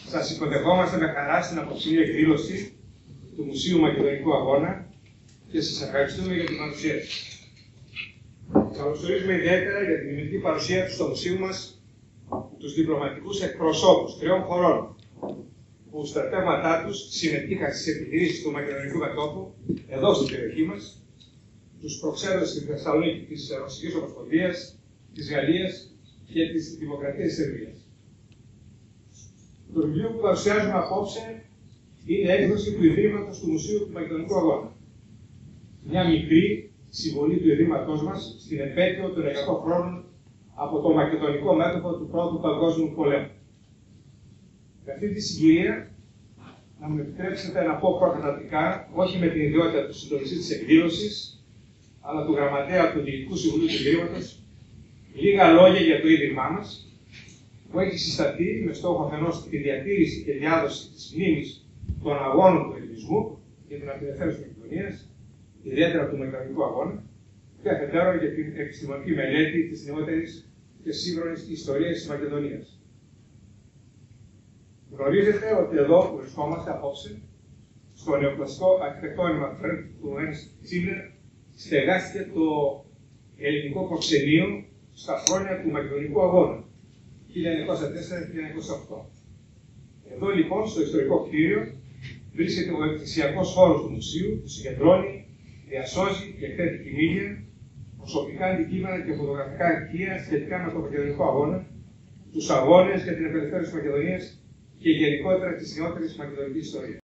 Σας υποδεχόμαστε με χαρά στην απόψινή εκδήλωση του Μουσείου Μακεδονικού Αγώνα και σας ευχαριστούμε για την παρουσία σας. Καλωσορίζουμε ιδιαίτερα για την τιμητική παρουσία του στο Μουσείο μας τους διπλωματικούς εκπροσώπους 3 χωρών που στρατεύματά τους συμμετείχαν στις επιχειρήσεις του μακεδονικού μετώπου εδώ στην περιοχή μας, τους προξένους στη Θεσσαλονίκη της Ρωσικής Ομοσπονδίας, της Γαλλίας και της Δημοκρατίας της Σερβίας. Το βιβλίο που παρουσιάζουμε απόψε είναι έκδοση του Ιδρύματος του Μουσείου του Μακεδονικού Αγώνα. Μια μικρή συμβολή του Ιδρύματός μας στην επέτειο των 100 χρόνων από το μακεδονικό μέτωπο του Πρώτου Παγκόσμιου Πολέμου. Με αυτή τη συγκυρία, να μου επιτρέψετε να πω προκαταρτικά, όχι με την ιδιότητα του συντονιστή της εκδήλωσης, αλλά του γραμματέα του Διοικητικού Συμβουλίου του Ιδρύματος, λίγα λόγια για το Ίδρυμά μας, που έχει συσταθεί με στόχο αφενός τη διατήρηση και διάδοση της μνήμης των αγώνων του ελληνισμού για την απελευθέρωση της Μακεδονίας, ιδιαίτερα του Μακεδονικού Αγώνα, και αφετέρου για την επιστημονική μελέτη της νεότερης και σύγχρονης ιστορίας της Μακεδονίας. Γνωρίζετε ότι εδώ που βρισκόμαστε απόψε, στο νεοκλασικό αρχιτεκτόνημα του Ernst Zimmer, στεγάστηκε το ελληνικό προξενείο στα χρόνια του Μακεδονικού Αγώνα, 1904-1908. Εδώ λοιπόν, στο ιστορικό κτίριο, βρίσκεται ο εκκλησιακός χώρος του Μουσείου, που συγκεντρώνει, διασώζει και εκθέτει κοιμήλια, προσωπικά αντικείμενα και φωτογραφικά αρχεία σχετικά με τον Μακεδονικό Αγώνα, τους αγώνες για την απελευθέρωση της Μακεδονίας και γενικότερα της νεότερης μακεδονικής ιστορίας.